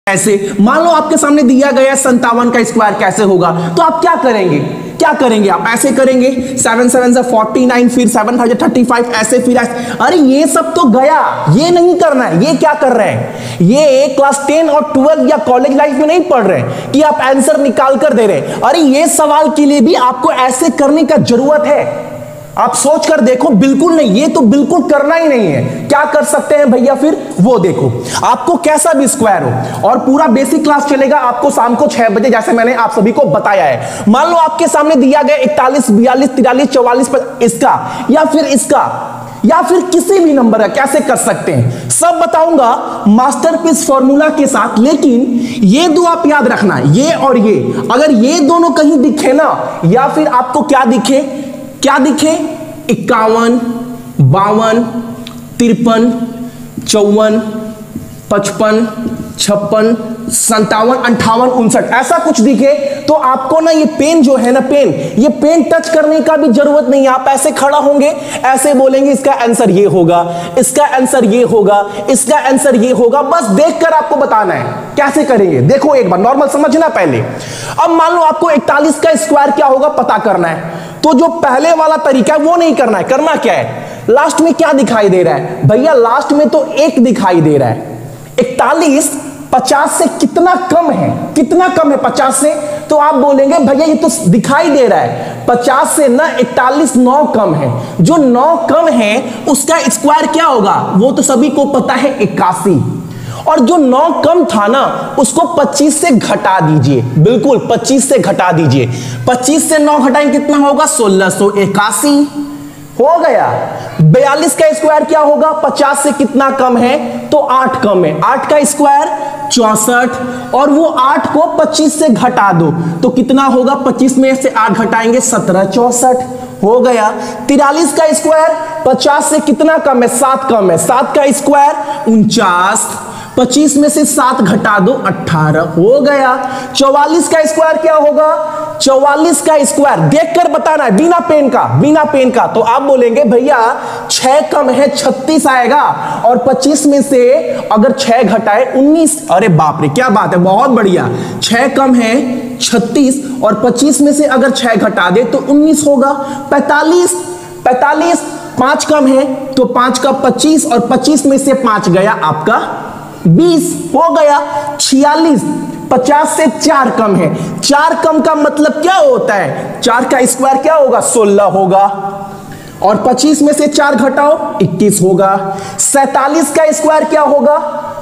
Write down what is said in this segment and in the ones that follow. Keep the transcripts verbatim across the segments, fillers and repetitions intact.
ऐसे मान लो आपके सामने दिया गया संतावन का स्क्वायर कैसे होगा, तो आप क्या करेंगे क्या करेंगे आप ऐसे करेंगे, सेवन सेवन से फोर्टी नाइन, फिर सेवन फाइव थर्टी फाइव, ऐसे फिर ऐसे। अरे ये सब तो गया, ये नहीं करना है। ये क्या कर रहे हैं, ये क्लास टेन और ट्वेल्व या कॉलेज लाइफ में नहीं पढ़ रहे कि आप आंसर निकाल कर दे रहे हैं। अरे ये सवाल के लिए भी आपको ऐसे करने का जरूरत है। आप सोच कर देखो, बिल्कुल नहीं, ये तो बिल्कुल करना ही नहीं है। क्या कर सकते हैं भैया फिर, वो देखो, आपको कैसा भी स्क्वायर हो, और पूरा बेसिक क्लास चलेगा आपको शाम को छह बजे, जैसे मैंने आप सभी को बताया है। मान लो आपके सामने दिया गया इकतालीस, बयालीस, तिरालीस, चौवालीस, इसका या फिर इसका या फिर किसी भी नंबर का कैसे कर सकते हैं, सब बताऊंगा मास्टरपीस फॉर्मूला के साथ। लेकिन ये दो आप याद रखना, ये और ये, अगर ये दोनों कहीं दिखे ना, या फिर आपको क्या दिखे क्या दिखे इक्यावन, बावन, तिरपन, चौवन, पचपन, छप्पन, संतावन, अंठावन, उनसठ, ऐसा कुछ दिखे, तो आपको ना ये पेन जो है ना, पेन ये पेन टच करने का भी जरूरत नहीं है। आप ऐसे खड़ा होंगे, ऐसे बोलेंगे इसका आंसर ये होगा, इसका आंसर ये होगा, इसका आंसर ये होगा, बस देखकर आपको बताना है कैसे करेंगे। देखो एक बार नॉर्मल समझना पहले। अब मान लो आपको इकतालीस का स्क्वायर क्या होगा पता करना है, तो जो पहले वाला तरीका है वो नहीं करना है। करना क्या है, लास्ट में क्या दिखाई दे रहा है भैया, लास्ट में तो एक दिखाई दे रहा है। इकतालीस पचास से कितना कम है, कितना कम है पचास से, तो आप बोलेंगे भैया ये तो दिखाई दे रहा है पचास से ना इकतालीस नौ कम है। जो नौ कम है उसका स्क्वायर क्या होगा, वो तो सभी को पता है इक्यासी। और जो नौ कम था ना उसको पच्चीस से घटा दीजिए, बिल्कुल पच्चीस से घटा दीजिए। पच्चीस से नौ घटाएंगे कितना होगा, सोलह सौ इक्यासी हो गया। बयालीस का स्क्वायर क्या होगा, पचास से कितना कम है, तो आठ कम है। आठ का स्क्वायर चौसठ, और वो आठ को पच्चीस से घटा दो तो कितना होगा, पच्चीस में से आठ घटाएंगे सत्रह, चौसठ हो गया। तिरालीस का स्क्वायर पचास से कितना कम है, सात कम है। सात का स्क्वायर उनचास, पच्चीस में से सात घटा दो अठारह हो गया। चौवालीस का स्क्वायर क्या होगा, चौवालीस का स्क्वायर देखकर बताना है, बिना पेन का, बिना पेन का। तो आप बोलेंगे भैया छह कम है छत्तीस आएगा, और पच्चीस में से अगर छह घटाए उन्नीस, अरे बाप रे क्या बात है, बहुत बढ़िया। छह कम है छत्तीस, और पच्चीस में से अगर छह घटा दे तो उन्नीस होगा। पैंतालीस, पैंतालीस पांच कम है तो पांच का पच्चीस, और पच्चीस में से पांच गया आपका बीस हो गया। छियालीस पचास से चार कम है, चार कम का मतलब क्या होता है, चार का स्क्वायर क्या होगा, सोलह होगा, और पच्चीस में से चार घटाओ इक्कीस होगा। सैतालीस का स्क्वायर क्या होगा,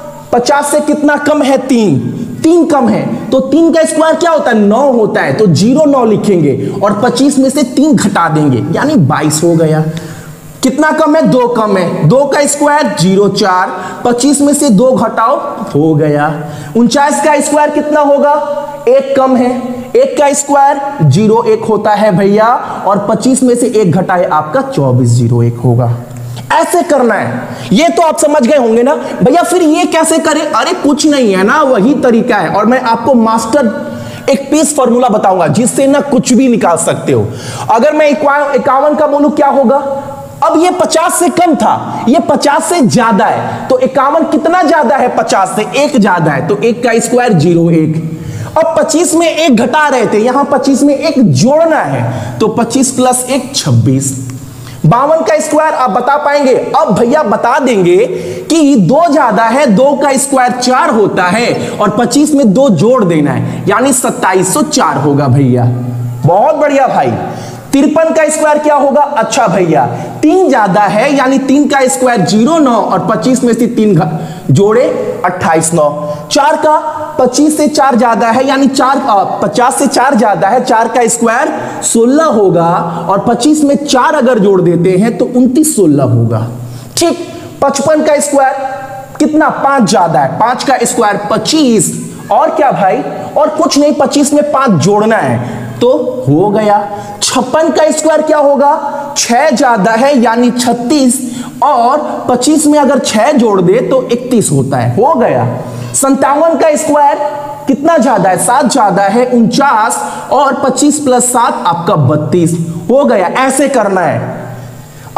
पचास से कितना कम है, तीन, तीन कम है, तो तीन का स्क्वायर क्या होता है, नौ होता है, तो जीरो नौ लिखेंगे, और पच्चीस में से तीन घटा देंगे यानी बाईस हो गया। कितना कम है, दो कम है, दो का स्क्वायर जीरो चार, पच्चीस में से दो घटाओ हो गया। उनचास का स्क्वायर कितना होगा, एक कम है, एक का स्क्वायर जीरो एक होता है भैया, और पच्चीस में से एक घटाए आपका चौबीस, जीरो एक होगा। ऐसे करना है, ये तो आप समझ गए होंगे ना भैया। फिर ये कैसे करें, अरे कुछ नहीं है ना, वही तरीका है, और मैं आपको मास्टर एक पीस फॉर्मूला बताऊंगा जिससे ना कुछ भी निकाल सकते हो। अगर मैं इक्यावन का बोलूं क्या होगा, अब ये पचास से कम था, ये पचास से ज्यादा है, तो इक्यावन कितना ज्यादा है, पचास से एक ज्यादा है, तो एक का स्क्वायर जीरो एक। अब पच्चीस में एक घटा रहे थे, यहां पच्चीस में एक जोड़ना है, तो पच्चीस प्लस एक छब्बीस। बावन का स्क्वायर आप बता पाएंगे, अब भैया बता देंगे कि दो ज्यादा है, दो का स्क्वायर चार होता है, और पच्चीस में दो जोड़ देना है यानी सत्ताईस सौ चार होगा भैया। बहुत बढ़िया भाई। तिरपन का स्क्वायर क्या होगा, अच्छा भैया तीन ज्यादा है यानी तीन का स्क्वायर जीरो नौ, और पच्चीस में से तीन जोड़े अट्ठाईस नौ। चार का पच्चीस से चार ज्यादा है यानी चार पचास से चार ज्यादा है, चार का स्क्वायर सोलह होगा, और पच्चीस में चार अगर जोड़ देते हैं तो उनतीस सोलह होगा। ठीक। पचपन का स्क्वायर कितना, पांच ज्यादा है, पांच का स्क्वायर पच्चीस, और क्या भाई, और कुछ नहीं, पच्चीस में पांच जोड़ना है तो हो गया। छप्पन का स्क्वायर क्या होगा, छह ज्यादा है यानी छत्तीस, और पच्चीस में अगर छह जोड़ दे तो इकतीस होता है, हो गया। संतावन का स्क्वायर कितना ज्यादा है, सात ज्यादा है, उनचास, और पच्चीस प्लस सात आपका बत्तीस हो गया। ऐसे करना है।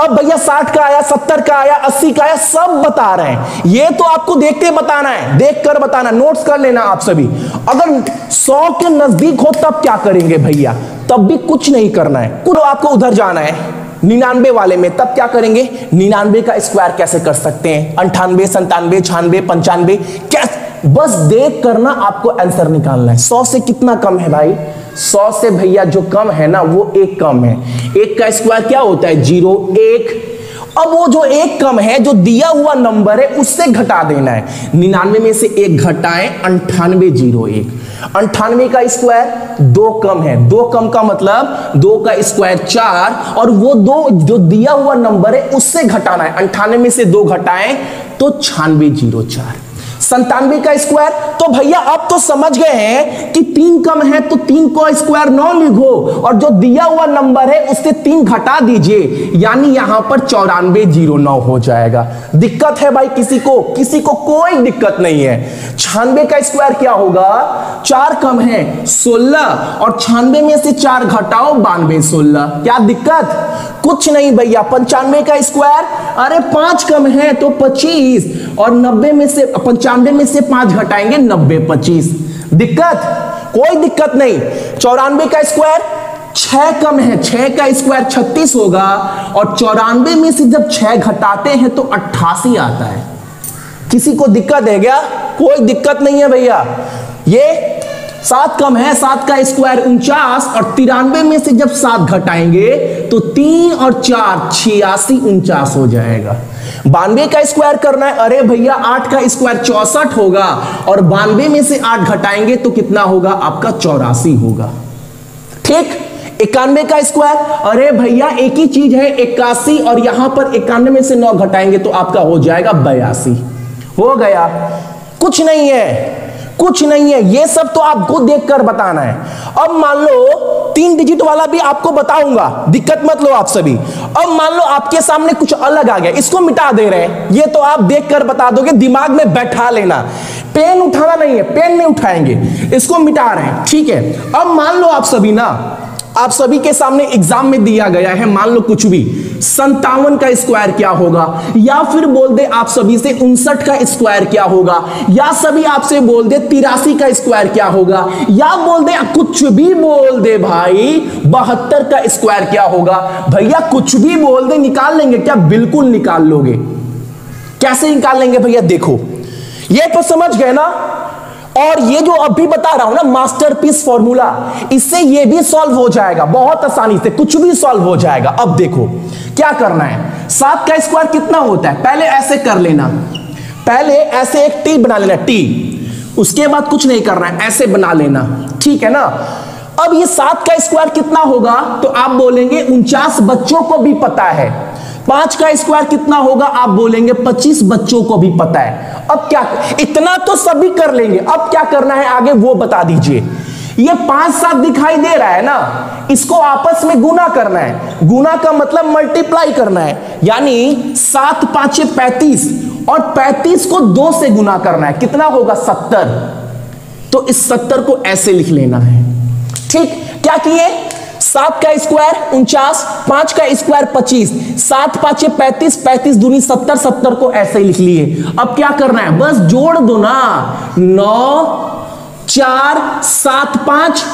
अब भैया साठ का आया, सत्तर का आया, अस्सी का आया, सब बता रहे हैं। ये तो आपको देख के बताना है, देख कर बताना, नोट्स कर लेना आप सभी। अगर सौ के नजदीक हो तब क्या करेंगे भैया? तब भी कुछ नहीं करना है, तो आपको उधर जाना है निन्यानवे वाले में। तब क्या करेंगे? निन्यानवे का स्क्वायर कैसे कर सकते हैं, अंठानवे, संतानवे, छियानवे, पंचानवे, कैसे, बस देख करना, आपको आंसर निकालना है। सौ से कितना कम है भाई? सौ से भैया जो कम है ना वो एक कम है। एक का स्क्वायर क्या होता है? जीरो, एक। अब वो जो एक कम है, जो दिया हुआ नंबर है उससे घटा देना है। निन्यानवे में से एक घटाएं, अंठानवे, जीरो, एक। अंठानवे का स्क्वायर दो कम है, दो कम का मतलब दो का स्क्वायर चार, और वो दो जो दिया हुआ नंबर है उससे घटाना है। अंठानवे में से दो घटाएं तो छियानवे, जीरो, चार। संतानवे का स्क्वायर, तो भैया अब तो समझ गए हैं कि तीन कम है तो तीन को स्क्वायर नौ लिखो, और जो दिया हुआ नंबर है उससे तीन घटा दीजिए, यानी यहां पर चौरानवे, जीरो, नौ हो जाएगा। दिक्कत है भाई किसी को? किसी को कोई दिक्कत नहीं है। छियानवे का स्क्वायर क्या होगा? चार कम है, सोलह, और छियानवे में से चार घटाओ, बानवे, सोलह। क्या दिक्कत? कुछ नहीं भैया। पंचानवे का स्क्वायर, अरे पांच कम है तो पच्चीस, और नब्बे में से पंचानवे में से पांच घटाएंगे, नब्बे, पच्चीस। दिक्कत? कोई दिक्कत नहीं। चौरानवे का स्क्वायर, छह कम है, छह का स्क्वायर छत्तीस होगा, और चौरानवे में से जब छह घटाते हैं तो अट्ठासी आता है। किसी को दिक्कत है क्या? कोई दिक्कत नहीं है भैया। ये सात कम है, सात का स्क्वायर उनचास, और तिरानवे में से जब सात घटाएंगे तो तीन और चार छियासी, उनचास हो जाएगा। बानवे का स्क्वायर करना है, अरे भैया आठ का स्क्वायर चौसठ होगा, और बानवे में से आठ घटाएंगे तो कितना होगा? आपका चौरासी होगा। ठीक। इक्यानवे का स्क्वायर, अरे भैया एक ही चीज है, इक्यासी, और यहां पर इक्यानवे में से नौ घटाएंगे तो आपका हो जाएगा बयासी। हो गया। कुछ नहीं है, कुछ नहीं है, ये सब तो आपको देखकर बताना है। अब मान लो तीन डिजिट वाला भी आपको बताऊंगा, दिक्कत मत लो आप सभी। अब मान लो आपके सामने कुछ अलग आ गया, इसको मिटा दे रहे हैं, ये तो आप देखकर बता दोगे, दिमाग में बैठा लेना। पेन उठाना नहीं है, पेन नहीं उठाएंगे, इसको मिटा रहे हैं, ठीक है। अब मान लो आप सभी ना, आप सभी के सामने एग्जाम में दिया गया है, मान लो कुछ भी, संतावन का स्क्वायर क्या होगा, या फिर बोल दे आप सभी से उनसठ का स्क्वायर क्या होगा, या सभी आपसे बोल दे तिरासी का स्क्वायर क्या होगा, या बोल दे कुछ भी बोल दे भाई बहत्तर का स्क्वायर क्या होगा। भैया कुछ भी बोल दे, निकाल लेंगे क्या? बिल्कुल निकाल लोगे। कैसे निकाल लेंगे भैया? देखो, ये तो समझ गए ना। और ये जो अभी बता रहा हूं ना मास्टरपीस फॉर्मूला, इससे ये भी सॉल्व हो जाएगा बहुत आसानी से, कुछ भी सॉल्व हो जाएगा। अब देखो क्या करना है। सात का स्क्वायर कितना होता है? पहले ऐसे कर लेना, पहले ऐसे एक टी बना लेना, टी, उसके बाद कुछ नहीं करना है, ऐसे बना लेना, ठीक है ना। अब ये सात का स्क्वायर कितना होगा? तो आप बोलेंगे उनचास बच्चों को भी पता है। पांच का स्क्वायर कितना होगा? आप बोलेंगे पच्चीस बच्चों को भी पता है। अब क्या, इतना तो सभी कर लेंगे, अब क्या करना है आगे वो बता दीजिए। ये पांच सात दिखाई दे रहा है ना, इसको आपस में गुना करना है। गुना का मतलब मल्टीप्लाई करना है, यानी सात पांचे पैंतीस, और पैंतीस को दो से गुना करना है, कितना होगा? सत्तर। तो इस सत्तर को ऐसे लिख लेना है, ठीक। क्या किए? सात का स्क्वायर उनचास, पांच का स्क्वायर पच्चीस, सात पांचे पैंतीस, पैंतीस दूनी सत्तर, सत्तर को ऐसे लिख लिए। अब क्या करना है? बस जोड़ दो ना, नौ, चार, सात, पांच,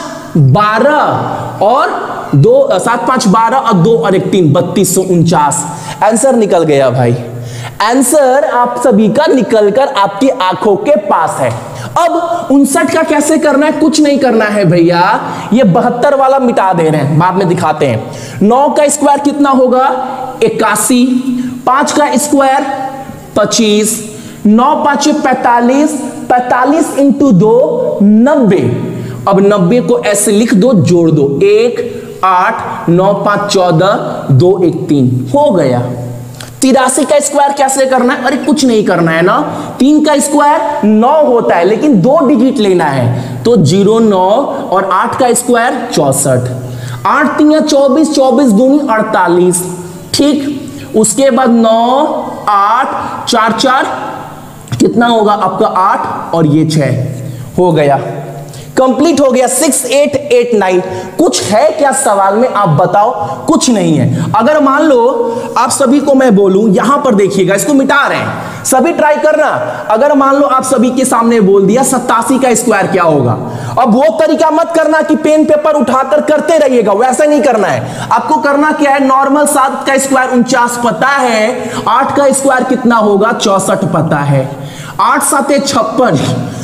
बारह, और दो, सात पांच बारह, और दो और एक तीन, बत्तीस सौ उनचास। आंसर निकल गया भाई। आंसर आप सभी का निकलकर आपकी आंखों के पास है। अब उनसठ का कैसे करना है? कुछ नहीं करना है भैया, ये बहत्तर वाला मिटा दे रहे हैं, बाद में दिखाते हैं। नौ का स्क्वायर कितना होगा? इक्यासी। पांच का स्क्वायर पच्चीस, नौ पांच पैंतालीस, पैंतालीस इंटू दो नब्बे। अब नब्बे को ऐसे लिख दो, जोड़ दो, एक, आठ, नौ पांच चौदह, दो एक तीन, हो गया। तिरासी का स्क्वायर कैसे करना है? अरे कुछ नहीं करना है ना, तीन का स्क्वायर नौ होता है, लेकिन दो डिजिट लेना है, तो जीरो, नौ, और आठ का स्क्वायर चौसठ, आठ तीन चौबीस, चौबीस दूनी अड़तालीस, ठीक। उसके बाद नौ, आठ, चार चार कितना होगा आपका? आठ, और ये छह, हो गया। कंप्लीट हो गया। Six eight eight nine. कुछ है क्या सवाल में, आप बताओ? कुछ नहीं है। अगर मान लो आप सभी को मैं बोलूं, यहां पर देखिएगा, इसको मिटा रहे हैं, सभी ट्राई करना। अगर मान लो आप सभी के सामने बोल दिया सत्तासी का स्क्वायर क्या होगा, अब वो तरीका मत करना कि पेन पेपर उठाकर करते रहिएगा, वैसा नहीं करना है। आपको करना क्या है, नॉर्मल सात का स्क्वायर उनचास पता है, आठ का स्क्वायर कितना होगा, चौसठ पता है, आठ साते छप्पन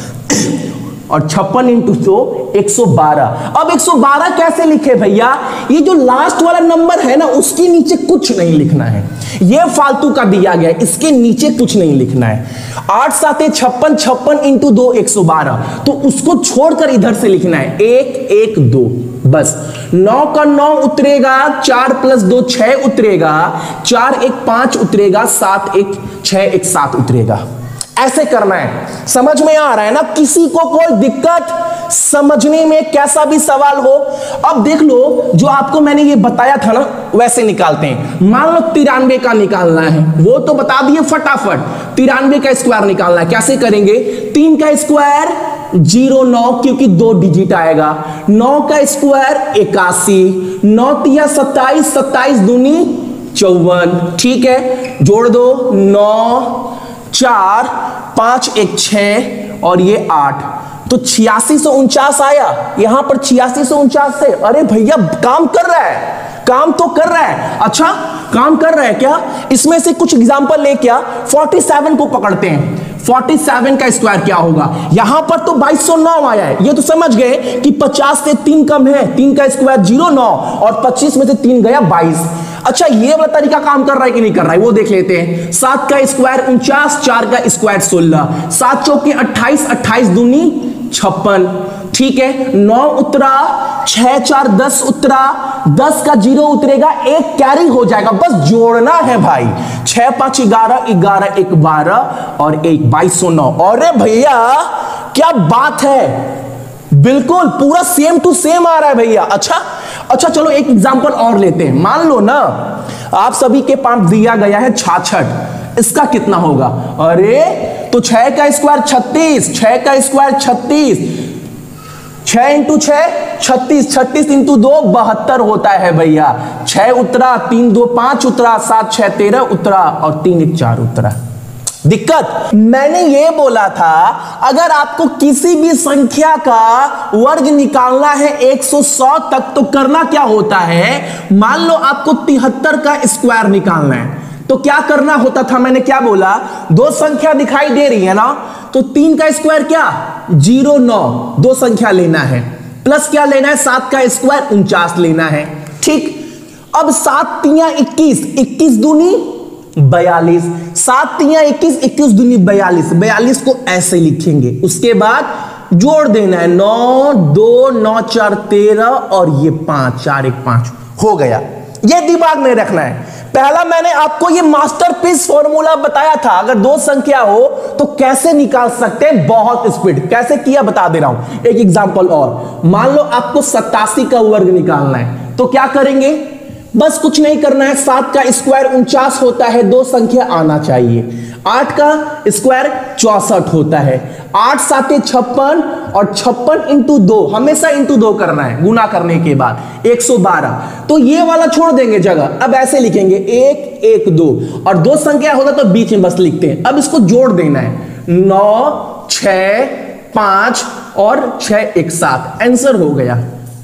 और छप्पन इंटू सौ एक सौ बारह। अब एक सौ बारह कैसे लिखे भैया, ये जो लास्ट वाला नंबर है ना उसके नीचे कुछ नहीं लिखना है, ये फालतू का दिया गया है, इसके नीचे कुछ नहीं लिखना है। आठ साते छप्पन, छप्पन इंटू दो एक सौ बारह, तो उसको छोड़कर इधर से लिखना है एक एक दो, बस। नौ का नौ उतरेगा, चार प्लस दो छह उतरेगा, चार एक पांच उतरेगा, सात एक छह एक सात उतरेगा। ऐसे करना है, समझ में आ रहा है ना? किसी को कोई दिक्कत समझने में, कैसा भी सवाल हो? अब देख लो, जो आपको मैंने ये बताया था ना वैसे निकालते हैं। मान लो तिरानवे का निकालना है, वो तो बता दिए फटाफट। तिरानवे का स्क्वायर निकालना है, कैसे करेंगे? तीन का स्क्वायर जीरो नौ, क्योंकि दो डिजिट आएगा। नौ का स्क्वायर इक्यासी, नौ तिया सत्ताईस, सत्ताईस दूनी चौवन, ठीक है, जोड़ दो, नौ चार पांच एक छह और ये आठ, तो छियासी सौ उनचास आया। यहां पर छियासी सौ उनचास से, अरे भैया काम कर रहा है, काम तो कर रहा है। अच्छा काम कर रहा है क्या? इसमें से कुछ एग्जांपल ले, क्या सैंतालीस को पकड़ते हैं। सैंतालीस का स्क्वायर क्या होगा? यहां पर तो बाईस सौ नौ आया है, ये तो समझ गए कि पचास से तीन कम है, तीन का स्क्वायर जीरो नौ और पच्चीस में से तीन गया बाईस। अच्छा ये वाला तरीका काम कर रहा है कि नहीं कर रहा है, वो देख लेते हैं। सात का स्क्वायर उनचास, चार का स्क्वायर सोलह, सात चौके अट्ठाईस, अट्ठाईस दूनी छप्पन, ठीक है, नौ उतरा, छह चार दस उतरा, दस का जीरो उतरेगा, एक कैरी हो जाएगा, बस जोड़ना है भाई। छह पांच ग्यारह, ग्यारह एक बारह और एक बाईस सौ नौ। अरे भैया क्या बात है, बिल्कुल पूरा सेम टू सेम आ रहा है भैया। अच्छा अच्छा चलो एक एग्जांपल और लेते हैं। मान लो ना आप सभी के पास दिया गया है छाछठ, इसका कितना होगा? अरे तो छह का स्क्वायर छत्तीस, छह का स्क्वायर छत्तीस, छह इंटू छह छत्तीस, छत्तीस इंटू दो बहत्तर होता है भैया। छह उतरा, तीन दो पांच उतरा, सात छह तेरह उतरा और तीन एक चार उतरा। दिक्कत मैंने ये बोला था, अगर आपको किसी भी संख्या का वर्ग निकालना है एक सौ सौ तक, तो करना क्या होता है? मान लो आपको तिहत्तर का स्क्वायर निकालना है, तो क्या करना होता था? मैंने क्या बोला, दो संख्या दिखाई दे रही है ना, तो तीन का स्क्वायर क्या, जीरो नौ, दो संख्या लेना है, प्लस क्या लेना है, सात का स्क्वायर उनचास लेना है, ठीक। अब सात तिया इक्कीस, इक्कीस दूनी बयालीस, सात तिया इक्कीस, इक्कीस दूनी बयालीस, बयालीस को ऐसे लिखेंगे, उसके बाद जोड़ देना है, नौ दो नौ चार तेरह और ये पांच, चार एक पांच हो गया। ये दिमाग में रखना है। पहला मैंने आपको ये मास्टरपीस फॉर्मूला बताया था, अगर दो संख्या हो तो कैसे निकाल सकते हैं, बहुत स्पीड। कैसे किया बता दे रहा हूं, एक एग्जांपल और। मान लो आपको सत्तासी का वर्ग निकालना है, तो क्या करेंगे? बस कुछ नहीं करना है, सात का स्क्वायर उनचास होता है, दो संख्या आना चाहिए। आठ का स्क्वायर चौसठ होता है, आठ साते छप्पन और छप्पन इंटू दो, हमेशा इंटू दो करना है गुना करने के बाद, एक सौ बारह। तो ये वाला छोड़ देंगे जगह, अब ऐसे लिखेंगे एक एक दो, और दो संख्या होगा तो बीच में बस लिखते हैं। अब इसको जोड़ देना है, नौ छह पांच और छह एक सात, आंसर हो गया।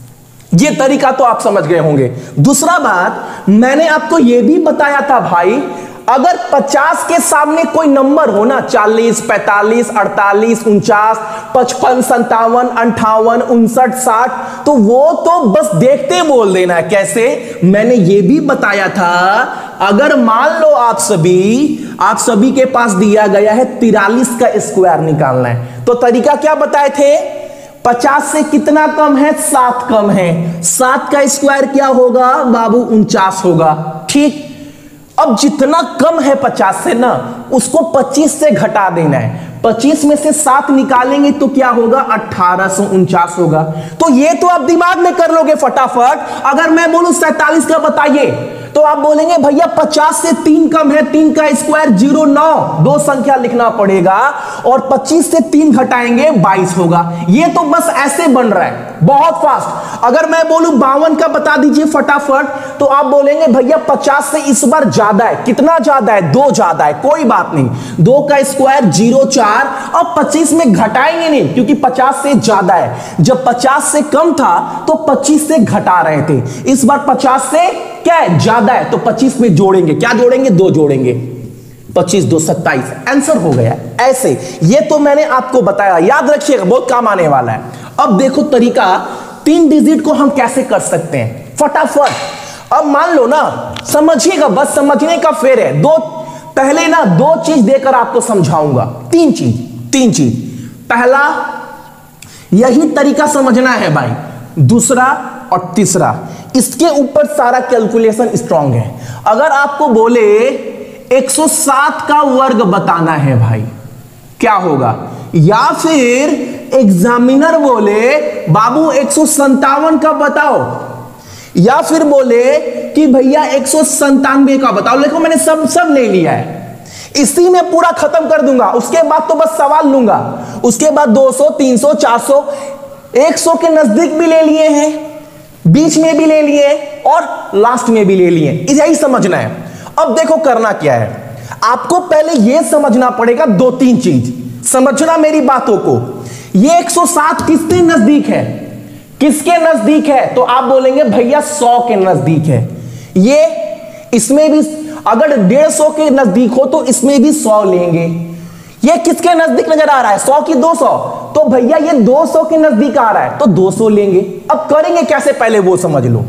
ये तरीका तो आप समझ गए होंगे। दूसरा बात मैंने आपको यह भी बताया था भाई, अगर पचास के सामने कोई नंबर हो ना, चालीस पैंतालीस अड़तालीस उनचास पचपन संतावन अंठावन उनसठ साठ, तो वो तो बस देखते बोल देना है। कैसे? मैंने ये भी बताया था, अगर मान लो आप सभी आप सभी के पास दिया गया है तिरालीस का स्क्वायर निकालना है, तो तरीका क्या बताए थे? पचास से कितना कम है? सात कम है, सात का स्क्वायर क्या होगा बाबू? उनचास होगा, ठीक। अब जितना कम है पचास से ना, उसको पच्चीस से घटा देना है, पच्चीस में से सात निकालेंगे तो क्या होगा? अठारह सौ उनचास होगा। तो ये तो आप दिमाग में कर लोगे फटाफट। अगर मैं बोलूं सैंतालीस का बताइए, तो आप बोलेंगे भैया पचास से तीन कम है, तीन का स्क्वायर जीरो नौ, दो संख्या लिखना पड़ेगा और पच्चीस से तीन घटाएंगे बाईस होगा। ये तो बस ऐसे बन रहा है बहुत फास्ट। अगर मैं बोलूं बावन का बता दीजिए फटाफट, तो आप बोलेंगे भैया पचास से इस बार ज्यादा है। कितना ज्यादा है? दो ज्यादा है, कोई बात नहीं, दो का स्क्वायर जीरो चार और पच्चीस में घटाएंगे नहीं क्योंकि पचास से ज्यादा है। जब पचास से कम था तो पच्चीस से घटा रहे थे, इस बार पचास से क्या है? ज्यादा है, तो पच्चीस में जोड़ेंगे, क्या जोड़ेंगे? दो जोड़ेंगे, पच्चीस दो सत्ताईस, आंसर हो गया। ऐसे ये तो मैंने आपको बताया, याद रखिएगा, बहुत काम आने वाला है। अब देखो तरीका, तीन डिजिट को हम कैसे कर सकते हैं फटाफट। अब मान लो ना, समझिएगा, बस समझने का फेर है। दो पहले ना दो चीज देकर आपको समझाऊंगा, तीन चीज तीन चीज पहला यही तरीका समझना है भाई, दूसरा और तीसरा, इसके ऊपर सारा कैलकुलेशन स्ट्रांग है। अगर आपको बोले एक सौ सात का वर्ग बताना है भाई, क्या होगा? या फिर एग्जामिनर बोले बाबू एक सौ संतावन का बताओ, या फिर बोले कि भैया एक सौ संतानवे का बताओ। देखो मैंने सब सब ले लिया है, इसी में पूरा खत्म कर दूंगा, उसके बाद तो बस सवाल लूंगा। उसके बाद दो सौ, तीन सौ, चार सौ, सौ के नजदीक भी ले लिए हैं, बीच में भी ले लिए और लास्ट में भी ले लिए, यही समझना है। अब देखो करना क्या है, आपको पहले यह समझना पड़ेगा दो तीन चीज, समझना मेरी बातों को। ये एक सौ सात किसके नजदीक है? किसके नजदीक है? तो आप बोलेंगे भैया सौ के नजदीक है। ये इसमें भी अगर डेढ़ सौ के नजदीक हो तो इसमें भी सौ लेंगे। ये किसके नजदीक नजर आ रहा है? सौ की दो सौ, तो भैया ये दो सौ के नजदीक आ रहा है तो दो सौ लेंगे। अब करेंगे कैसे पहले वो समझ लो।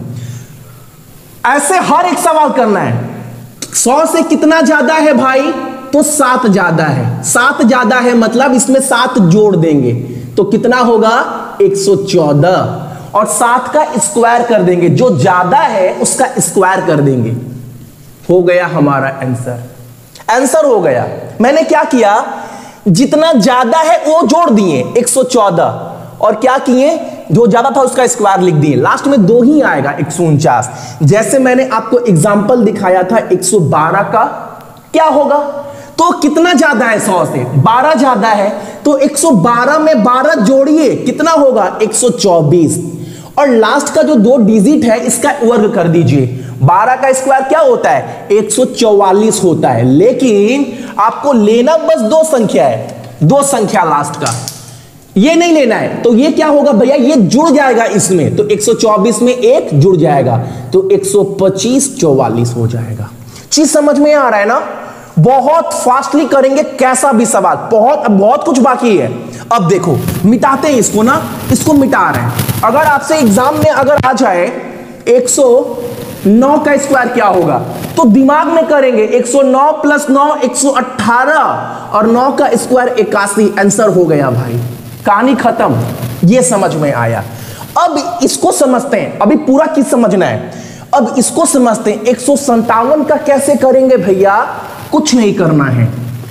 ऐसे हर एक सवाल करना है। सौ से कितना ज्यादा है भाई? तो सात ज्यादा है। सात ज्यादा है मतलब इसमें सात जोड़ देंगे तो कितना होगा? एक सौ चौदह, और सात का स्क्वायर कर देंगे, जो ज्यादा है उसका स्क्वायर कर देंगे। हो गया हमारा आंसर। आंसर हो गया। मैंने क्या किया, जितना ज्यादा है वो जोड़ दिए एक सौ चौदह, और क्या किए, जो ज्यादा था उसका स्क्वायर लिख दिए। लास्ट में दो ही आएगा, एक सौ उनचास। जैसे मैंने आपको एग्जांपल दिखाया था एक सौ बारह का, क्या होगा? तो कितना ज्यादा है? सौ से बारह ज्यादा है, तो एक सौ बारह में बारह जोड़िए, कितना होगा? एक सौ चौबीस, और लास्ट का जो दो डिजिट है इसका वर्ग कर दीजिए। बारह का स्क्वायर क्या होता है? एक सौ चौवालीस होता है। लेकिन आपको लेना बस दो संख्या है, दो संख्या लास्ट का, ये नहीं लेना है। तो ये क्या होगा भैया? ये जुड़ जाएगा इसमें, तो एक सौ चौबीस में एक जुड़ जाएगा तो एक सौ पच्चीस चौवालीस हो जाएगा। चीज समझ में आ रहा है ना? बहुत फास्टली करेंगे कैसा भी सवाल, बहुत अब बहुत कुछ बाकी है। अब देखो मिटाते हैं इसको ना, इसको मिटा रहे हैं। अगर आपसे एग्जाम में अगर आ जाए एक सौ नौ का स्क्वायर क्या होगा, तो दिमाग में करेंगे एक सौ नौ प्लस नौ एक सौ अठारह, और नौ का स्क्वायर इक्यासी। आंसर हो गया भाई, कहानी खत्म। ये समझ में आया। अब इसको समझते हैं, अभी पूरा चीज समझना है। अब इसको समझते हैं, एक सौ संतावन का कैसे करेंगे भैया? कुछ नहीं करना है,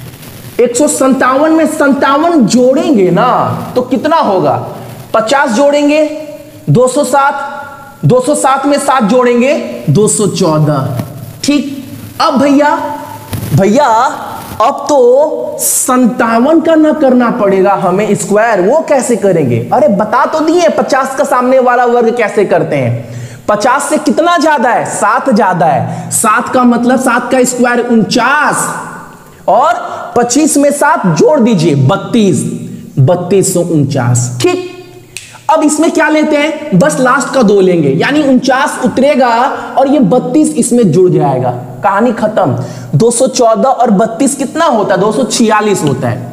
एक सौ संतावन में संतावन जोड़ेंगे ना तो कितना होगा? पचास जोड़ेंगे, दो सौ सात, दो सौ सात में सात जोड़ेंगे, दो सौ चौदह। ठीक। अब भैया भैया अब तो संतावन का ना करना पड़ेगा हमें स्क्वायर, वो कैसे करेंगे? अरे बता तो दिए पचास का सामने वाला वर्ग कैसे करते हैं। पचास से कितना ज्यादा है? सात ज्यादा है। सात का मतलब सात का स्क्वायर उनचास, और पच्चीस में सात जोड़ दीजिए, बत्तीस, बत्तीस सौ उनचास। ठीक। अब इसमें क्या लेते हैं? बस लास्ट का दो लेंगे, यानी उनचास उतरेगा और ये बत्तीस इसमें जुड़ जाएगा, कहानी खत्म। दो सौ चौदह और बत्तीस कितना होता है? दो सौ छियालीस होता है।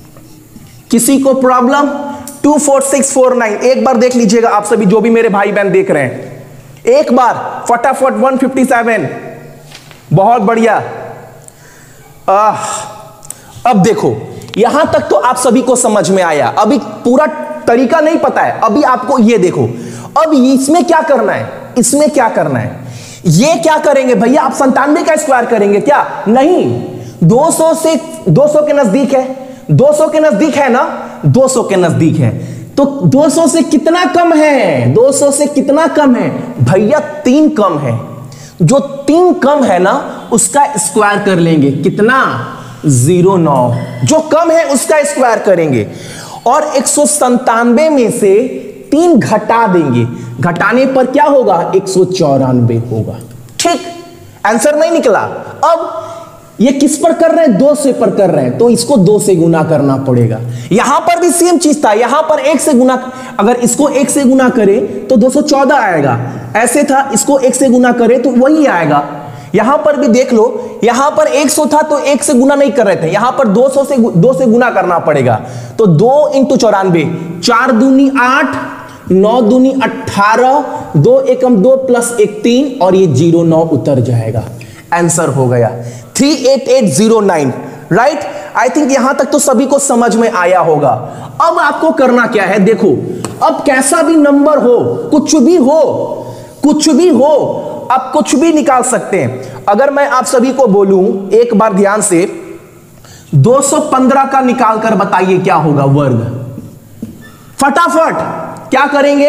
किसी को problem? Two four six four nine, एक बार देख लीजिएगा आप सभी जो भी मेरे भाई बहन देख रहे हैं, एक बार फटाफट। वन फिफ्टी सेवन, बहुत बढ़िया। आह, अब देखो यहां तक तो आप सभी को समझ में आया। अभी पूरा तरीका नहीं पता है, अभी आपको ये देखो। अब इसमें क्या करना है? इसमें क्या करना है? ये क्या करेंगे भैया? आप संतानवे का स्क्वायर करेंगे क्या? नहीं, दो सौ से दो सौ के नजदीक है, दो सौ के नजदीक है ना, दो सौ के नजदीक है। तो दो सौ से कितना कम है? दो सौ से कितना कम है भैया? तीन कम है। जो तीन कम है ना उसका स्क्वायर कर लेंगे, कितना, जीरो नौ, जो कम है उसका स्क्वायर करेंगे और एक सौ संतानवे में से तीन घटा देंगे, घटाने पर क्या होगा, एक सौ चौरानवे होगा। ठीक, आंसर नहीं निकला। अब ये किस पर कर रहे हैं, दो से पर कर रहे हैं, तो इसको दो से गुना करना पड़ेगा। यहां पर भी सेम चीज था, यहां पर एक से गुना, अगर इसको एक से गुना करें तो दो सौ चौदह आएगा, ऐसे था, इसको एक से गुना करें तो वही आएगा। यहां पर भी देख लो, यहां पर एक सौ था तो एक से गुना नहीं कर रहे थे, यहां पर दो सौ से दो से गुना करना पड़ेगा। तो दो इंटू चौरानवे, चार दूनी आठ, नौ दूनी अट्ठारह, दो एकम दो प्लस एक तीन, और ये जीरो नौ उतर जाएगा। आंसर हो गया three eight eight zero nine. Right, I think यहां तक तो सभी को समझ में आया होगा। अब आपको करना क्या है, देखो, अब कैसा भी नंबर हो, कुछ भी हो, कुछ भी हो, आप कुछ भी निकाल सकते हैं। अगर मैं आप सभी को बोलूं एक बार ध्यान से, दो सौ पंद्रह का निकाल कर बताइए क्या होगा वर्ग, फटाफट क्या करेंगे,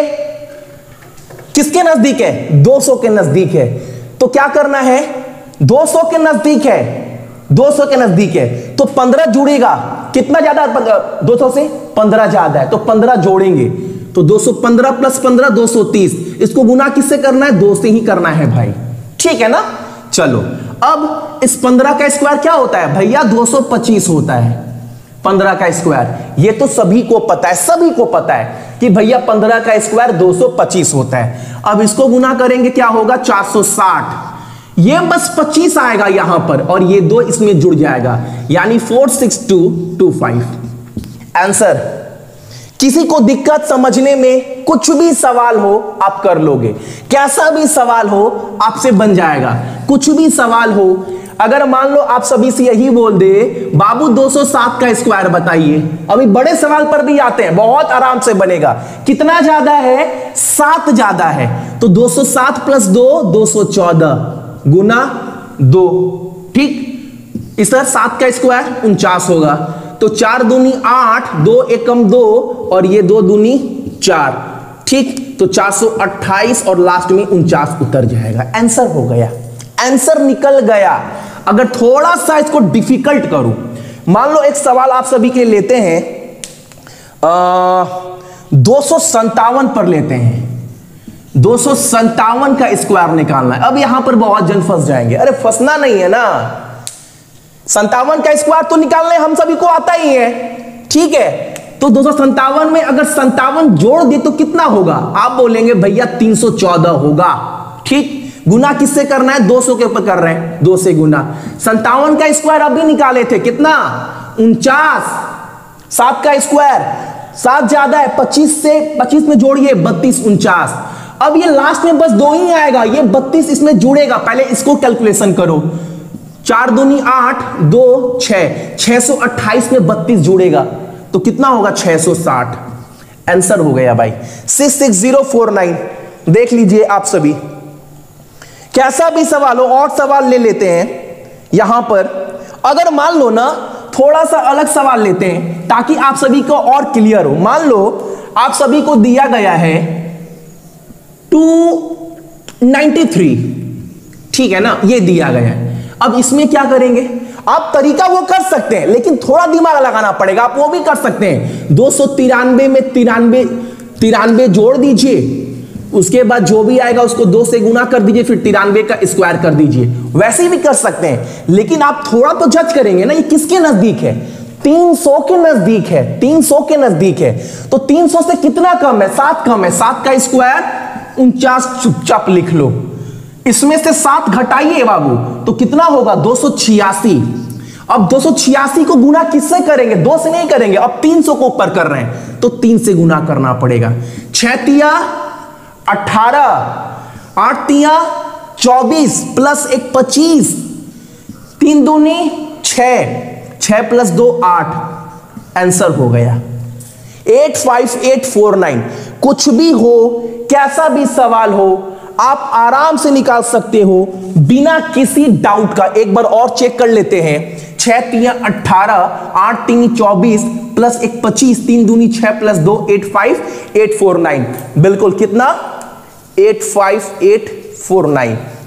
किसके नजदीक है, दो सौ के नजदीक है, तो क्या करना है, दो सौ के नजदीक है, दो सौ के नजदीक है, तो पंद्रह जुड़ेगा, कितना ज्यादा, दो सौ से पंद्रह ज्यादा है, तो पंद्रह जोड़ेंगे, तो दो सौ पंद्रह प्लस पंद्रह दो सौ तीस, इसको गुना किससे करना है, दो से ही करना है भाई। ठीक है ना, चलो अब इस पंद्रह का स्क्वायर क्या होता है भैया, दो सौ पच्चीस होता है, पंद्रह का स्क्वायर, ये तो सभी को पता है, सभी को पता है कि भैया पंद्रह का स्क्वायर दो सौ पच्चीस होता है। अब इसको गुना करेंगे क्या होगा, चार सौ साठ, ये बस पच्चीस आएगा यहां पर, और ये दो इसमें जुड़ जाएगा, यानी four six two two five. Answer, किसी को दिक्कत समझने में, कुछ भी सवाल हो आप कर लोगे, कैसा भी सवाल हो आपसे बन जाएगा, कुछ भी सवाल हो। अगर मान लो आप सभी से यही बोल दे बाबू दो सौ सात का स्क्वायर बताइए, अभी बड़े सवाल पर भी आते हैं, बहुत आराम से बनेगा। कितना ज्यादा है, सात ज्यादा है, तो दो सौ सात प्लस दो, दो सौ चौदह गुना दो। ठीक, इस तरह सात का स्क्वायर उनचास होगा, तो चार दूनी आठ, दो एकम दो, और ये दो दूनी चार। ठीक, तो चार सौ अट्ठाईस और लास्ट में उनचास उतर जाएगा। आंसर हो गया, आंसर निकल गया। अगर थोड़ा सा इसको डिफिकल्ट करूं, मान लो एक सवाल आप सभी के लेते हैं, दो सौ संतावन पर लेते हैं, दो सौ संतावन का स्क्वायर निकालना है। अब यहां पर बहुत जन फंस जाएंगे, अरे फंसना नहीं है ना, संतावन का स्क्वायर तो निकालने हम सभी को आता ही है। ठीक है, तो दो सौ संतावन में अगर संतावन जोड़ दे तो कितना होगा, आप बोलेंगे भैया तीन सौ चौदह होगा। ठीक, गुना किससे करना है, दो सौ के ऊपर कर रहे हैं, दो से गुना। संतावन का स्क्वायर अभी निकाले थे, कितना, उनचास। सात का स्क्वायर, सात ज्यादा है, पच्चीस से पच्चीस में जोड़िए, बत्तीस, उनचास। अब ये लास्ट में बस दो ही आएगा, ये बत्तीस इसमें जुड़ेगा, पहले इसको कैलकुलेशन करो, चार दूनी आठ, दो छह, छह सौ अट्ठाईस में बत्तीस जुड़ेगा, तो कितना होगा, छह सौ साठ। आंसर हो गया भाई, six six zero four nine. देख लीजिए आप सभी, कैसा भी सवाल हो, और सवाल ले लेते हैं यहां पर। अगर मान लो ना थोड़ा सा अलग सवाल लेते हैं ताकि आप सभी को और क्लियर हो। मान लो आप सभी को दिया गया है टू नाइंटी थ्री, ठीक है ना, ये दिया गया है। अब इसमें क्या करेंगे, आप तरीका वो कर सकते हैं लेकिन थोड़ा दिमाग लगाना पड़ेगा, आप वो भी कर सकते हैं। दो सौ तिरानवे में तिरानवे तिरानवे जोड़ दीजिए, उसके बाद जो भी आएगा उसको दो से गुना कर दीजिए, फिर तिरानवे का स्क्वायर कर दीजिए, वैसे भी कर सकते हैं। लेकिन आप थोड़ा तो जज करेंगे ना, ये किसके नजदीक है, तीन सौ के नजदीक है, तीन सौ के नजदीक है। तो तीन सौ से कितना कम है, सात कम है, सात का स्क्वायर उनचास, चुपचाप लिख लो। इसमें से सात घटाइए बाबू, तो कितना होगा, दो सौ छियासी। अब दो सौ छियासी को गुना किससे करेंगे, दो से नहीं करेंगे, अब तीन सौ को ऊपर कर रहे हैं तो तीन से गुना करना पड़ेगा। छह तिया अठारह, आठ तिया चौबीस, प्लस एक पच्चीस, तीन दूनी छह, छह प्लस दो आठ। आंसर हो गया eight five eight four nine. कुछ भी हो, कैसा भी सवाल हो, आप आराम से निकाल सकते हो बिना किसी डाउट का। एक बार और चेक कर लेते हैं, छह तिया अट्ठारह, आठ तीन चौबीस, प्लस एक पच्चीस, तीन दूनी छह प्लस दो eight five eight four nine. बिल्कुल कितना, eight five eight four nine.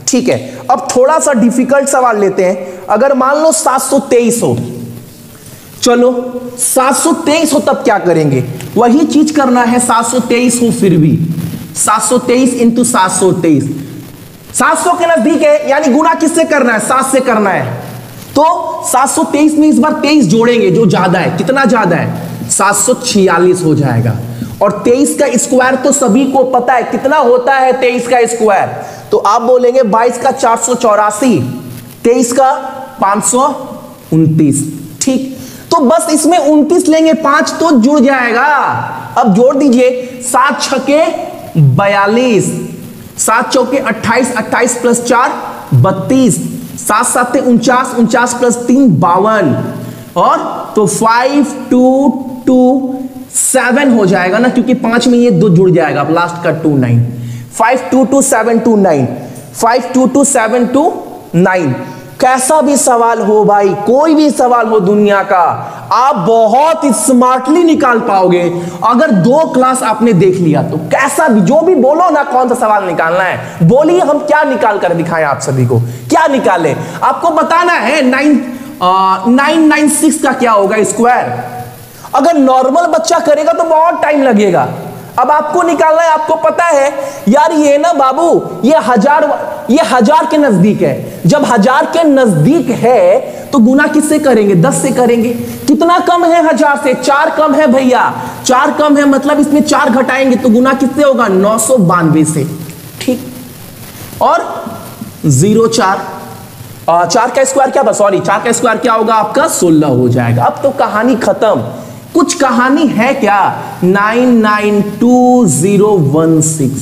ठीक है, अब थोड़ा सा डिफिकल्ट सवाल लेते हैं। अगर मान लो सात सौ तेईस हो, चलो सात सौ तेईस हो तब क्या करेंगे? वही चीज करना है, सात सौ तेईस हो फिर भी सात सौ तेईस इंटू सात सौ तेईस, सात सौ के नजदीक है, यानी गुना किससे करना है? सात से करना है। तो सात सौ तेईस में इस बार तेईस जोड़ेंगे जो ज्यादा है, कितना ज्यादा है? सात सौ छियालीस हो जाएगा। और तेईस का स्क्वायर तो सभी को पता है कितना होता है तेईस का स्क्वायर, तो आप बोलेंगे बाईस का चार सौ चौरासी, तेईस का पांच सौ उनतीस। ठीक, तो बस इसमें उनतीस लेंगे, पांच तो जुड़ जाएगा। अब जोड़ दीजिए, सात छके बयालीस, सात चौके अट्ठाईस, अट्ठाईस प्लस चार बत्तीस, सात सात उनचास, उनचास प्लस तीन बावन, और तो फाइव टू टू सेवन हो जाएगा ना, क्योंकि पांच में ये दो जुड़ जाएगा, अब लास्ट का two nine, five two two seven two nine, five two two seven two nine. कैसा भी सवाल हो भाई, कोई भी सवाल हो दुनिया का, आप बहुत स्मार्टली निकाल पाओगे अगर दो क्लास आपने देख लिया तो। कैसा भी, जो भी बोलो ना, कौन सा सवाल निकालना है बोलिए, हम क्या निकाल कर दिखाएं आप सभी को, क्या निकाले? आपको बताना है नाइन नाइन नाइन सिक्स का क्या होगा स्क्वायर। अगर नॉर्मल बच्चा करेगा तो बहुत टाइम लगेगा, अब आपको निकालना है। आपको पता है यार, ये ना बाबू, ये हजार ये हजार के नजदीक है। जब हजार के नजदीक है तो गुना किससे करेंगे? दस से करेंगे। कितना कम है हजार से? चार कम है भैया, चार कम है, मतलब इसमें चार घटाएंगे तो गुना किससे होगा? नौ सौ बानवे से। ठीक, और जीरो चार, आ, चार का स्क्वायर क्या था? सॉरी, चार का स्क्वायर क्या होगा आपका? सोलह हो जाएगा। अब तो कहानी खत्म। कुछ कहानी है क्या? Nine nine two zero one six.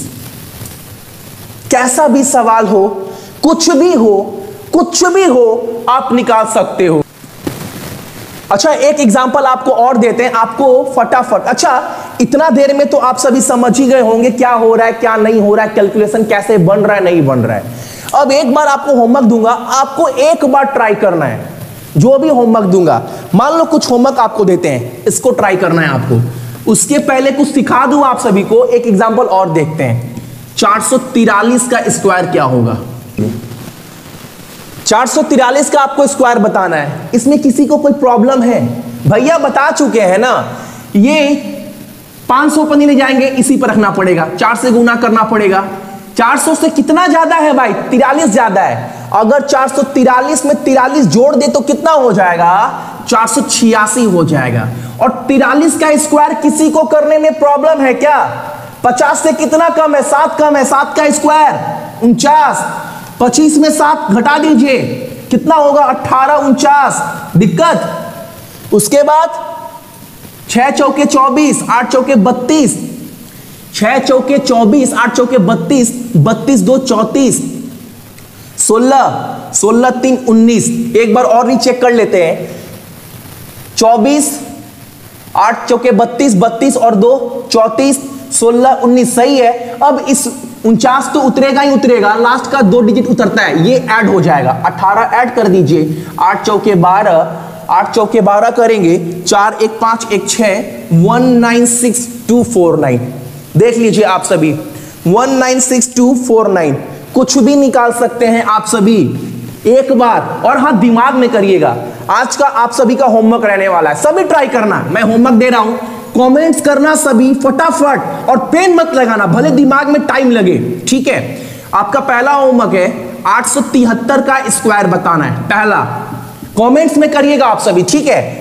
कैसा भी सवाल हो, कुछ भी हो, कुछ भी हो, आप निकाल सकते हो। अच्छा, एक एग्जांपल आपको और देते हैं, आपको फटाफट। अच्छा, इतना देर में तो आप सभी समझ ही गए होंगे क्या हो रहा है, क्या नहीं हो रहा है, कैलकुलेशन कैसे बन रहा है, नहीं बन रहा है। अब एक बार आपको होमवर्क दूंगा, आपको एक बार ट्राई करना है। जो भी होमवर्क दूंगा, मान लो कुछ होमवर्क आपको देते हैं, इसको ट्राई करना है आपको। उसके पहले कुछ सिखा दूं आप सभी को, एक एग्जांपल और देखते हैं। चार सौ तिरालीस का स्क्वायर क्या होगा? चार सौ तिरालीस का आपको स्क्वायर बताना है। इसमें किसी को कोई प्रॉब्लम है? भैया बता चुके हैं ना, ये पांच सौ पर नहीं ले जाएंगे, इसी पर रखना पड़ेगा, चार से गुना करना पड़ेगा। चार सौ से कितना ज्यादा है भाई? तिरालीस ज्यादा है। अगर चार सौ तिरालीस में तिरालीस जोड़ दे तो कितना हो जाएगा? चार सौ छियासी हो जाएगा। और तिरालीस का स्क्वायर किसी को करने में प्रॉब्लम है क्या? पचास से कितना कम है? सात कम है, सात का स्क्वायर उनचास, पच्चीस में सात घटा दीजिए, कितना होगा? अट्ठारह उनचास। दिक्कत? उसके बाद छह चौके चौबीस, आठ चौके बत्तीस, छह चौके चौबीस, आठ चौके बत्तीस, बत्तीस दो चौतीस, सोलह, सोलह तीन उन्नीस। एक बार और रीचेक कर लेते हैं। चौबीस, आठ चौके बत्तीस, बत्तीस और दो चौतीस, सोलह उन्नीस। सही है। अब इस उनचास तो उतरेगा ही उतरेगा, लास्ट का दो डिजिट उतरता है, ये ऐड हो जाएगा। अठारह ऐड कर दीजिए, आठ चौके बारह, आठ चौके बारह करेंगे, चार एक पांच एक छह, one nine six two four nine. देख लीजिए आप सभी, one nine six two four nine. कुछ भी निकाल सकते हैं आप सभी एक बार। और हाँ, दिमाग में करिएगा, आज का आप सभी का होमवर्क रहने वाला है, सभी ट्राई करना। मैं होमवर्क दे रहा हूं, कमेंट्स करना सभी फटाफट, और पेन मत लगाना, भले दिमाग में टाइम लगे। ठीक है, आपका पहला होमवर्क है आठ सौ तिहत्तर का स्क्वायर बताना है, पहला। कमेंट्स में करिएगा आप सभी, ठीक है।